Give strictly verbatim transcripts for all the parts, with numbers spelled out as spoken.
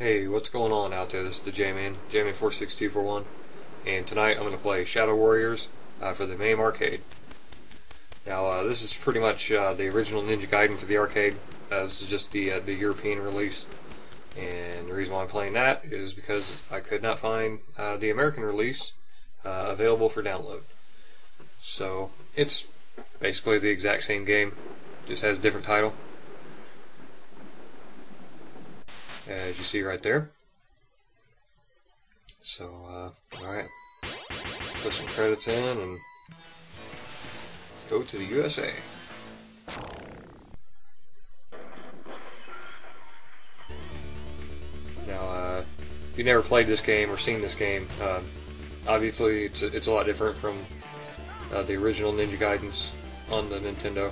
Hey, what's going on out there? This is the J-Man, J Man four six two four one, and tonight I'm going to play Shadow Warriors uh, for the MAME arcade. Now, uh, this is pretty much uh, the original Ninja Gaiden for the arcade. Uh, this is just the, uh, the European release, and the reason why I'm playing that is because I could not find uh, the American release uh, available for download. So, it's basically the exact same game, just has a different title. As you see right there. So, uh, alright. Put some credits in and go to the U S A. Now, uh, if you've never played this game or seen this game, uh, obviously it's a, it's a lot different from uh, the original Ninja Gaidens on the Nintendo.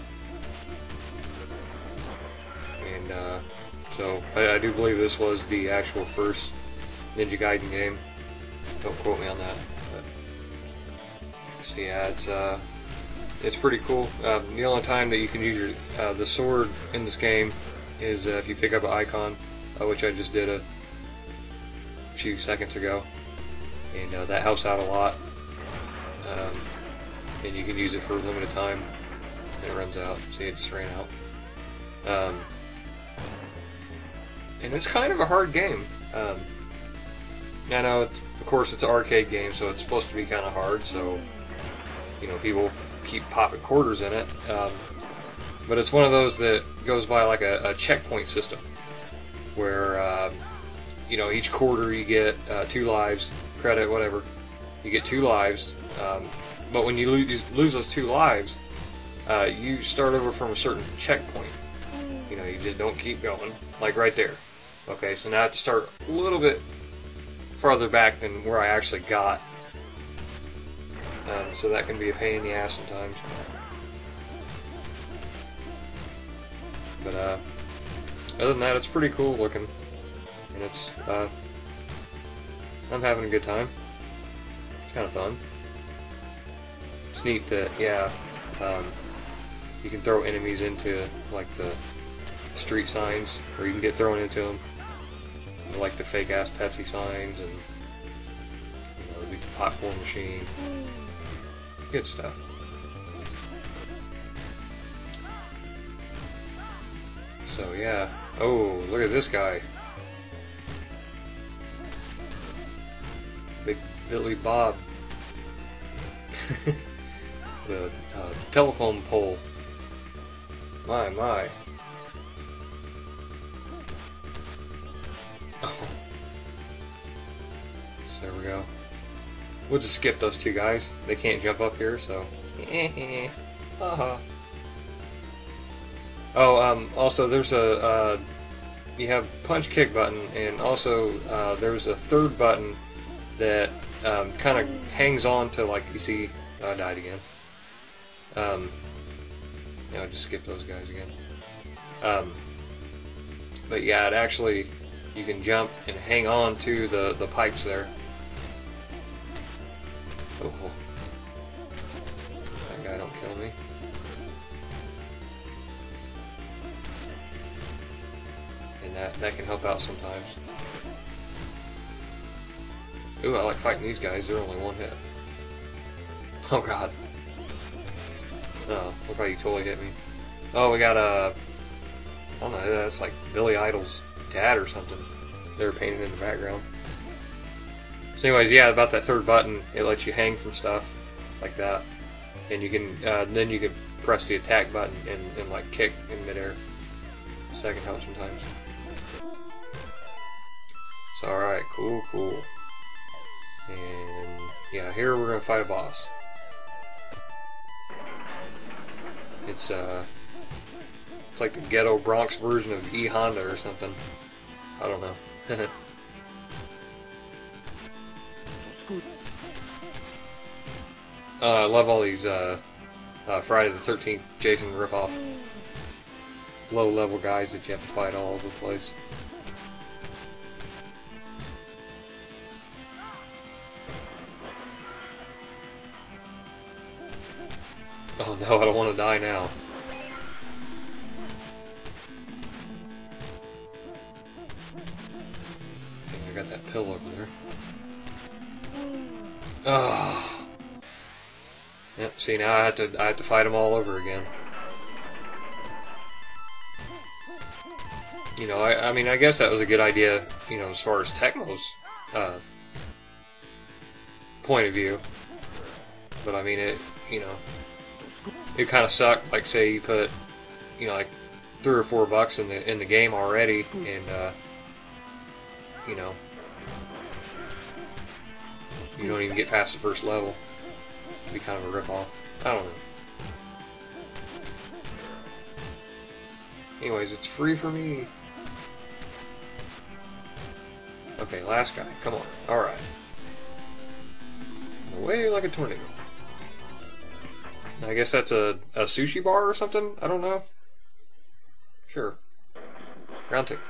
And, uh, So, I, I do believe this was the actual first Ninja Gaiden game. Don't quote me on that. But, so yeah, it's uh, it's pretty cool. Uh, the only time that you can use your uh, the sword in this game is uh, if you pick up an icon, uh, which I just did a few seconds ago, and uh, that helps out a lot. Um, and you can use it for a limited time, and it runs out. See, it just ran out. Um, And it's kind of a hard game. Um, I know, it's, of course, it's an arcade game, so it's supposed to be kind of hard, so, you know, people keep popping quarters in it. Um, but it's one of those that goes by like a, a checkpoint system, where, uh, you know, each quarter you get uh, two lives, credit, whatever. You get two lives, um, but when you lose, lose those two lives, uh, you start over from a certain checkpoint. You know, you just don't keep going, like right there. Okay, so now I have to start a little bit farther back than where I actually got. Um, so that can be a pain in the ass sometimes. But, uh, other than that, it's pretty cool looking. And it's, uh, I'm having a good time. It's kind of fun. It's neat that, yeah, um, you can throw enemies into, like, the street signs, or you can get thrown into them, like the fake ass Pepsi signs and, you know, the popcorn machine. Good stuff. So yeah. Oh, look at this guy. Big Billy Bob. The uh, telephone pole. My, my. Oh. So there we go. We'll just skip those two guys. They can't jump up here, so. uh-huh. Oh, um, also there's a, uh, you have punch kick button, and also uh, there's a third button that um, kind of hangs on to, like, you see, I died again. Um, you know, just skip those guys again. Um, but yeah, it actually, you can jump and hang on to the, the pipes there. Oh, that guy don't kill me. And that, that can help out sometimes. Ooh, I like fighting these guys, they're only one hit. Oh god. Oh, look like he totally hit me. Oh, we got a, I don't know, that's like Billy Idol's dad or something. They were painted in the background. So anyways, yeah, about that third button, it lets you hang from stuff like that, and you can uh, then you can press the attack button and, and like kick in midair. So that can help sometimes. So all right, cool, cool. And yeah, here we're gonna fight a boss. It's uh, it's like the ghetto Bronx version of E Honda or something. I don't know. uh, I love all these uh, uh, Friday the thirteenth Jason ripoff low-level guys that you have to fight all over the place. Oh no, I don't want to die now. got that pill over there. Oh. Yep, see now I have to I have to fight them all over again. You know, I I mean I guess that was a good idea, you know, as far as Tecmo's uh, point of view. But I mean it, you know, it kind of sucked. Like say you put, you know, like three or four bucks in the in the game already, and uh, you know, you don't even get past the first level. It'd be kind of a rip-off. I don't know. Anyways, it's free for me. Okay, last guy. Come on. Alright. Away like a tornado. I guess that's a, a sushi bar or something? I don't know. Sure. Round two.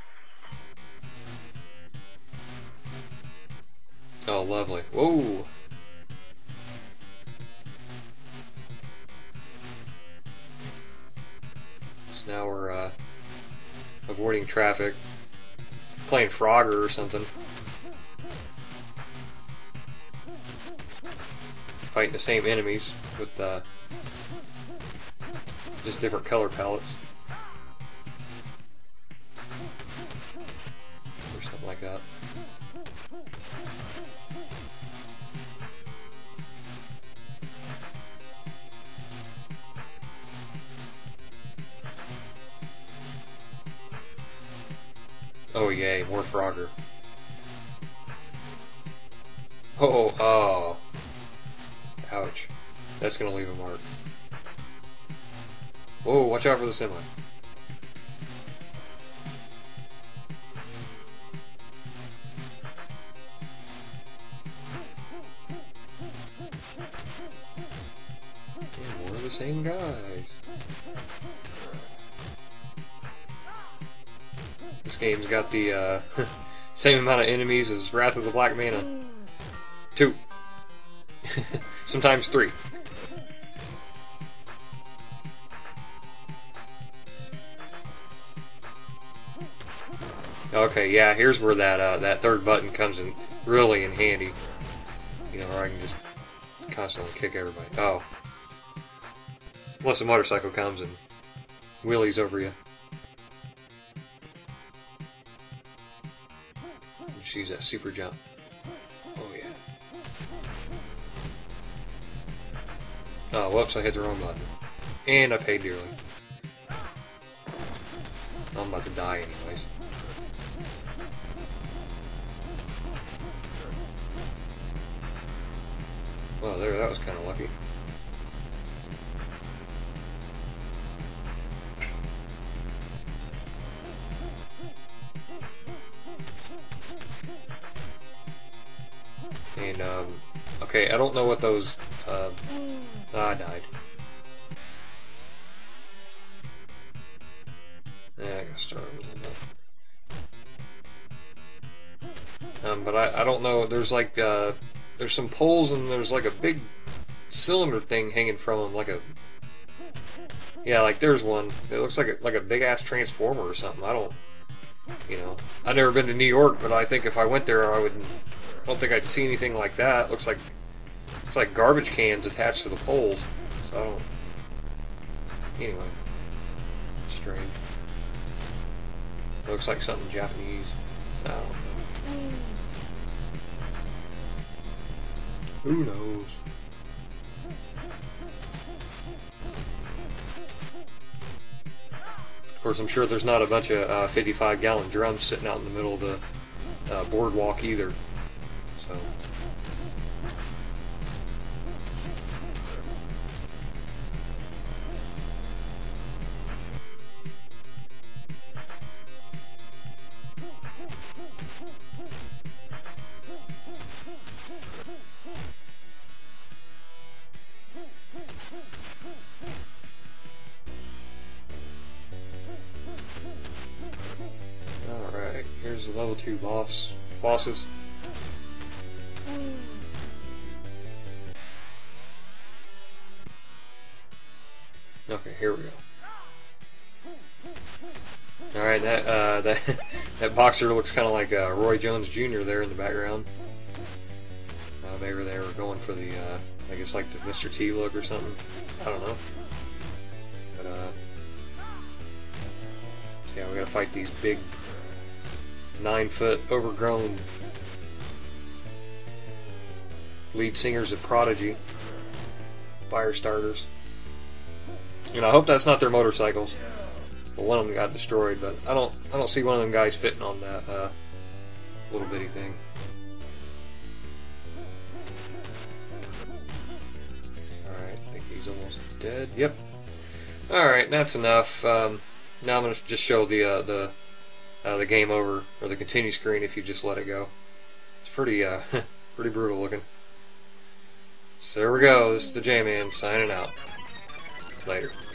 Oh, lovely. Whoa! So now we're uh, avoiding traffic. Playing Frogger or something. Fighting the same enemies with uh, just different color palettes. Or something like that. Oh yay, more Frogger. Oh, oh. Ouch. That's gonna leave a mark. Whoa, watch out for the semi. Yeah, more of the same guys. This game's got the uh, same amount of enemies as Wrath of the Black Mana. Two. Sometimes three. Okay, yeah, here's where that uh, that third button comes in really in handy. You know, where I can just constantly kick everybody. Oh. Unless a motorcycle comes and wheelies over you. Just use that super jump. Oh yeah. Oh, whoops, I hit the wrong button. And I paid dearly. I'm about to die anyways. Well, there, that was kind of lucky. And, um, okay, I don't know what those, uh, ah, I died. Yeah, I gotta start a little bit. Um, but I, I don't know, there's like, uh, there's some poles and there's like a big cylinder thing hanging from them, like a, yeah, like there's one. It looks like a, like a big ass transformer or something. I don't, you know, I've never been to New York, but I think if I went there, I would, I don't think I'd see anything like that. It looks like, looks like garbage cans attached to the poles. So I don't, anyway, strange. It looks like something Japanese. I don't know. Who knows? Of course, I'm sure there's not a bunch of uh, fifty-five gallon drums sitting out in the middle of the uh, boardwalk either. So. Alright, here's the level two boss bosses. Okay, here we go. All right, that uh, that that boxer looks kind of like uh, Roy Jones Junior there in the background. Uh, maybe they were going for the, uh, I guess, like the Mister T look or something. I don't know. But uh, yeah, we gotta fight these big nine-foot overgrown lead singers of Prodigy, fire starters. And I hope that's not their motorcycles. Well, one of them got destroyed, but I don't I don't see one of them guys fitting on that uh, little bitty thing. Alright, I think he's almost dead. Yep. Alright, that's enough. Um, now I'm going to just show the uh, the uh, the game over, or the continue screen if you just let it go. It's pretty uh, pretty brutal looking. So there we go. This is the J-Man signing out. Later.